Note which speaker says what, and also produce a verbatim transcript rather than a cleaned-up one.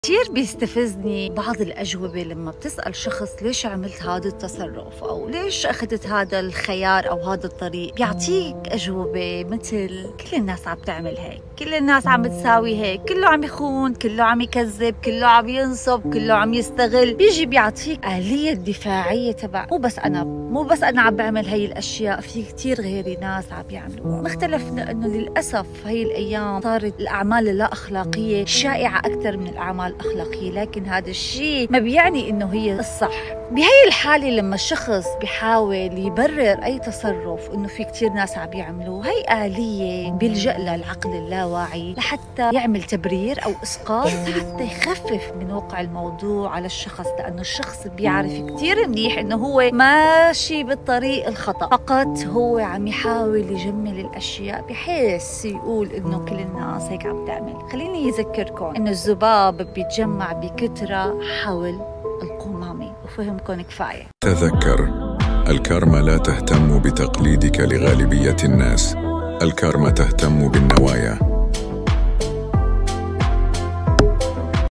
Speaker 1: كثير بيستفزني بعض الأجوبة لما بتسأل شخص ليش عملت هذا التصرف أو ليش أخذت هذا الخيار أو هذا الطريق. بيعطيك أجوبة مثل كل الناس عم تعمل هيك، كل الناس عم تساوي هيك، كله عم يخون، كله عم يكذب، كله عم ينصب، كله عم يستغل. بيجي بيعطيك آلية دفاعية تبع مو بس أنا مو بس أنا عم بعمل هاي الأشياء، في كتير غيري ناس عم يعملوها. مختلفنا إنه للأسف هاي الأيام صارت الأعمال اللا أخلاقية شائعة أكثر من الأعمال الأخلاقية، لكن هذا الشيء ما بيعني إنه هي الصح. بهاي الحالة لما الشخص بيحاول يبرر أي تصرف إنه في كتير ناس عم يعملوه، هاي آلية بيلجأ لها العقل اللاواعي لحتى يعمل تبرير أو إسقاط حتى يخفف من وقع الموضوع على الشخص، لأنه الشخص بيعرف كتير منيح إنه هو ماشي بالطريق الخطأ، فقط هو عم يحاول يجمل الأشياء بحيث يقول إنه كل الناس هيك عم تعمل. خليني يذكركم إنه الذباب بيتجمع بكثرة حول القمامة، وفهمكم كفاية.
Speaker 2: تذكر، الكارما لا تهتم بتقليدك لغالبية الناس، الكارما تهتم بالنوايا.